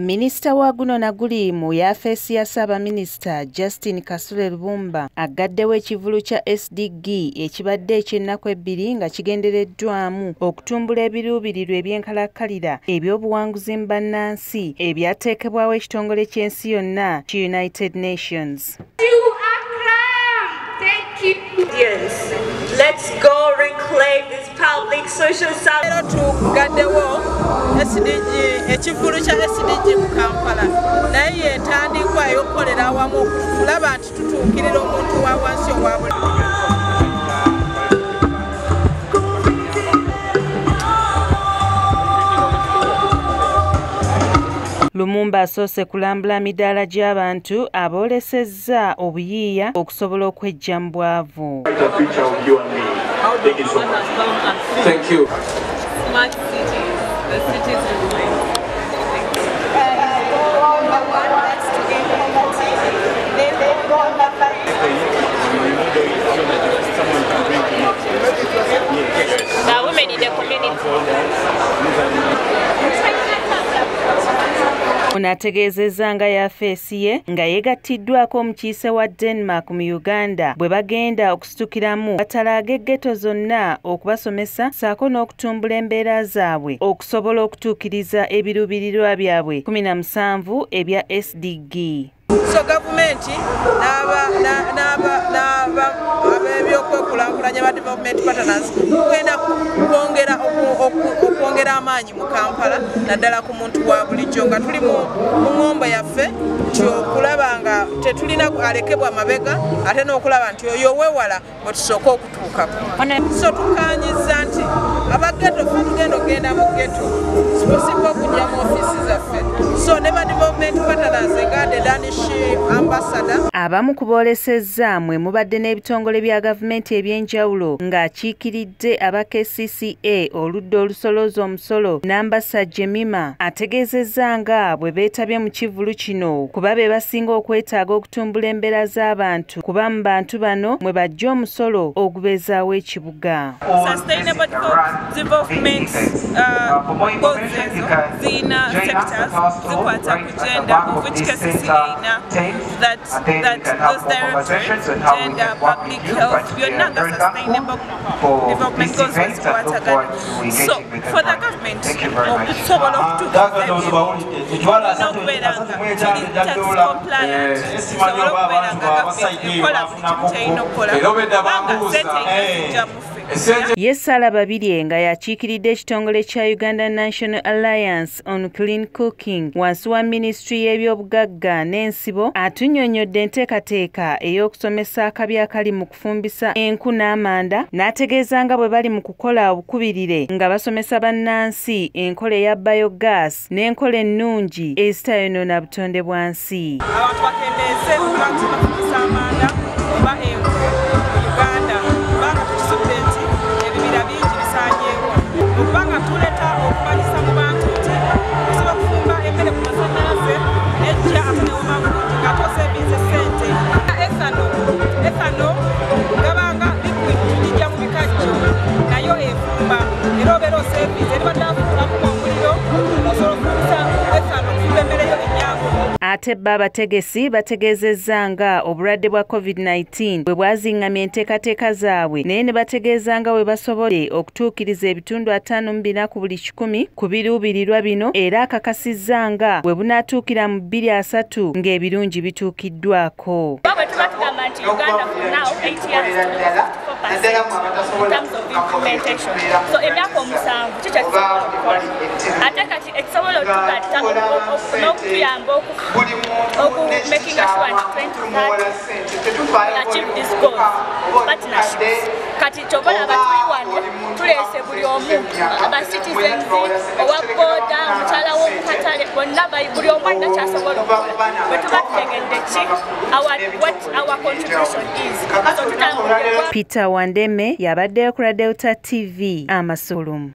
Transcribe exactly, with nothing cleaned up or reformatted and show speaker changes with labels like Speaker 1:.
Speaker 1: Minisita wa guno naguli mu yafeesi ya Ssaabaminisita Justin Kasule Lubumba agaddewo ekivulu kya S D G ekibadde eky'ennaku ebbiri nga kigendereddwamu okutumbula ebiruubirirwa eby'enkalakkalira eby'obuwanguzi mu bannansi ebyateekebwawo ekitongole ky'ensi yonna ki United Nations.
Speaker 2: Yes. Let's go reclaim this public social service.
Speaker 3: Tugaddewo S D G ekivulu kya S D G mu Kampala naye yetandikwa eyokukolera awamu okulaba nti tutuukirira omuntu wa wansi owa buli.
Speaker 1: Lumumba asoose kulambula midaala gy'abantu aboolesezza obuyiiya okusobola okweggya mu bwavu.
Speaker 4: Thank you so much. Thank you.
Speaker 5: Smart cities, the cities we live. The women in the community.
Speaker 1: Ono ategeezezza nga yafeesi ye nga yeegattiddwako omukiise wa Denmark mu Uganda bwe bagenda okusitukiramu batala ag'e Ghetto zonna okubasomesa ssaako n'okutumbula embeera zaabwe okusobola okutuukiriza ebiruubirirwa byabwe kumi na musanvu ebya S D G.
Speaker 3: So gavumenti n'ab'ebyokwekulakulanya ba development partners kugenda kwongera okwongera amaanyi mu Kampala naddala ku muntu wa bulijjo nga tuli mu ngombo yaffe nti okulaba nga tetulina alekebwa amabega ate n'okulaba nti oyo wewala bwe tusooka okutuukako. So tukaanyiza nti abageto fe tugenda okugenda mu geto sibusiba okujja mu ofiisi zaffe so ne ba development partners nga the Danish ambassador.
Speaker 1: Abamu ku boolesezza mwe mubadde n'ebitongole bya gavumenti eby'enjawulo ng'akiikiridde aba K C C A oludda olusolooza omusolo Nambasa Jemima ategeezezza nga bwe beetabye mu kivulu kino kuba be basinga okwetaaga okutumbula embeera z'abantu kuba mu bantu bano mwe bajja omusolo ogubezaawo ekibuga.
Speaker 5: Sustainable development goals ezo zirina sectors zikwata ku gender of which K C C A ina that that those directorates gender public health byonna nga sustainable development goals zikwatagana. So for the government okusobola okutuuka n'okubeera nga tuli tax compliant tusobola okubeera nga gavumenti ekola buli kimu ky'erina okukola kubanga ssente ezijja mu ffe.
Speaker 1: Ye Ssaalababirye nga yakiikiridde ekitongole kya Uganda National Alliance on Clean Cooking wansi wa Ministry y'ebyobugagga n'ensibo atunnyonnyodde enteekateeka ey'okusomesa akabi akali mu kufumbisa enku n'amanda n'ategeeza nga bwe bali mu kukola obukubirire nga basomesa bannansi enkola eya biogas n'enkola ennungi ezitayonoona butonde bwa nsi.
Speaker 3: Abantu bakendeeze lwaki bafumisa amanda oba enku mu Uganda kubanga tukisudde nti ebibira bingi bisaanyeewo okubanga tuleeta okumanyisa mu bantu nti osobola okufumba emmere ku masannyalaze ejja ate newoma bulungi ng'atoosa ebize ssente. Ethano ethano gabanga liquid tugijja mu bikajjo nayo efumba era obeera oseebize eribadde afuulamu omuliro osobola okufumisa ethano okufumba emmere yo ennyangu.
Speaker 1: Ate bo abategesi bategeezezza nga obulwadde bwa COVID nineteen bwe bwazingamya enteekateeka zaabwe naye ne bategeeza nga bwe basobodde okutuukiriza ebitundu ataano mu bina ku buli kikumi ku biruubirirwa bino era akakasizza nga bwe bunaatuukira mu bbiri asatu ng'ebirungi bituukiddwako.
Speaker 6: Bwe tuba tugamba nti Uganda for now eight years to fifty-four percent in terms of implementation. So emyaka omusanvu kikyo kisobola okukola ate kati ekisobola otugatta n'okutuyamba making us sure nti twenty thirty we achieve these goals partnerships. Kati kyobola abatuli wano tuleese buli omu aba citizens owa boda mukyala w'omukatale bonna buli omu alina kyasobola okukola bwe tuba tutegedde ki what our contribution is. So tutambulira.
Speaker 1: Peter Wandeme yabaddeyo ku Delta T V Amasulumu.